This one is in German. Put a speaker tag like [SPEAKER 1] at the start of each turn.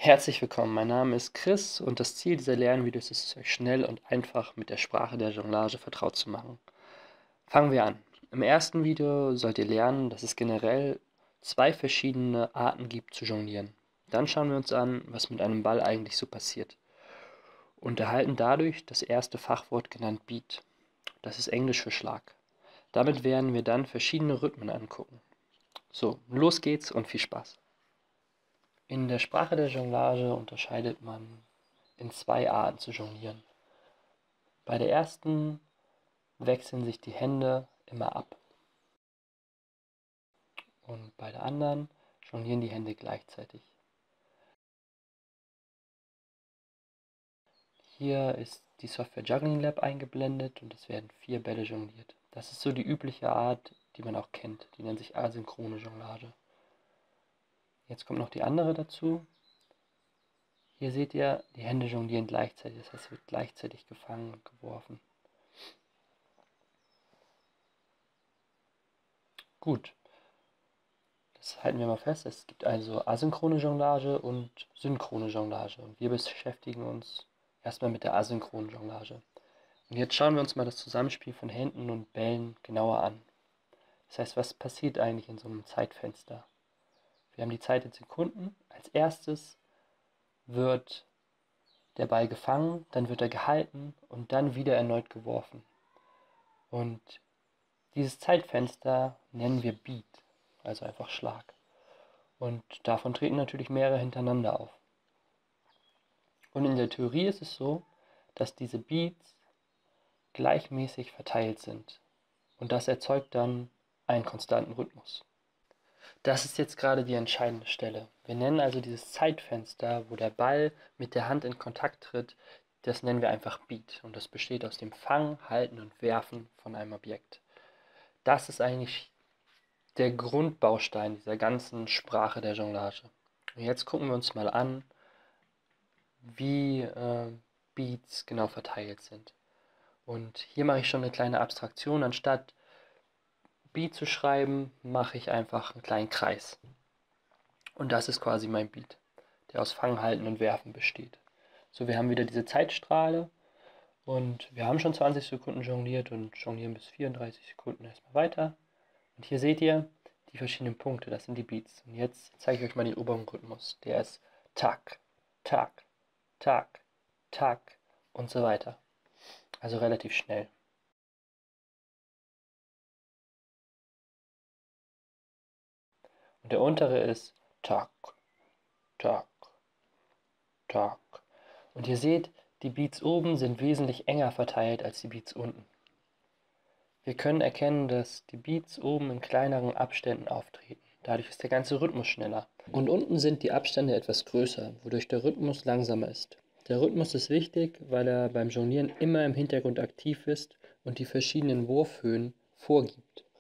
[SPEAKER 1] Herzlich willkommen, mein Name ist Chris und das Ziel dieser Lernvideos ist es, euch schnell und einfach mit der Sprache der Jonglage vertraut zu machen. Fangen wir an. Im ersten Video sollt ihr lernen, dass es generell zwei verschiedene Arten gibt zu jonglieren. Dann schauen wir uns an, was mit einem Ball eigentlich so passiert. Und erhalten dadurch das erste Fachwort genannt Beat. Das ist Englisch für Schlag. Damit werden wir dann verschiedene Rhythmen angucken. So, los geht's und viel Spaß. In der Sprache der Jonglage unterscheidet man in zwei Arten zu jonglieren. Bei der ersten wechseln sich die Hände immer ab und bei der anderen jonglieren die Hände gleichzeitig. Hier ist die Software Juggling Lab eingeblendet und es werden 4 Bälle jongliert. Das ist so die übliche Art, die man auch kennt. Die nennt sich asynchrone Jonglage. Jetzt kommt noch die andere dazu. Hier seht ihr, die Hände jonglieren gleichzeitig, das heißt, es wird gleichzeitig gefangen und geworfen. Gut, das halten wir mal fest. Es gibt also asynchrone Jonglage und synchrone Jonglage. Und wir beschäftigen uns erstmal mit der asynchronen Jonglage. Und jetzt schauen wir uns mal das Zusammenspiel von Händen und Bällen genauer an. Das heißt, was passiert eigentlich in so einem Zeitfenster? Wir haben die Zeit in Sekunden. Als erstes wird der Ball gefangen, dann wird er gehalten und dann wieder erneut geworfen. Und dieses Zeitfenster nennen wir Beat, also einfach Schlag. Und davon treten natürlich mehrere hintereinander auf. Und in der Theorie ist es so, dass diese Beats gleichmäßig verteilt sind. Und das erzeugt dann einen konstanten Rhythmus. Das ist jetzt gerade die entscheidende Stelle. Wir nennen also dieses Zeitfenster, wo der Ball mit der Hand in Kontakt tritt, das nennen wir einfach Beat. Und das besteht aus dem Fangen, Halten und Werfen von einem Objekt. Das ist eigentlich der Grundbaustein dieser ganzen Sprache der Jonglage. Und jetzt gucken wir uns mal an, wie Beats genau verteilt sind. Und hier mache ich schon eine kleine Abstraktion. Anstatt Beat zu schreiben, mache ich einfach einen kleinen Kreis. Und das ist quasi mein Beat, der aus Fangen, Halten und Werfen besteht. So, wir haben wieder diese Zeitstrahle und wir haben schon 20 Sekunden jongliert und jonglieren bis 34 Sekunden erstmal weiter. Und hier seht ihr die verschiedenen Punkte, das sind die Beats. Und jetzt zeige ich euch mal den oberen Rhythmus. Der ist Tak, Tak, Tak, Tak und so weiter. Also relativ schnell. Und der untere ist Tak, Tak, Tak. Und ihr seht, die Beats oben sind wesentlich enger verteilt als die Beats unten. Wir können erkennen, dass die Beats oben in kleineren Abständen auftreten. Dadurch ist der ganze Rhythmus schneller. Und unten sind die Abstände etwas größer, wodurch der Rhythmus langsamer ist. Der Rhythmus ist wichtig, weil er beim Jonglieren immer im Hintergrund aktiv ist und die verschiedenen Wurfhöhen vorgibt.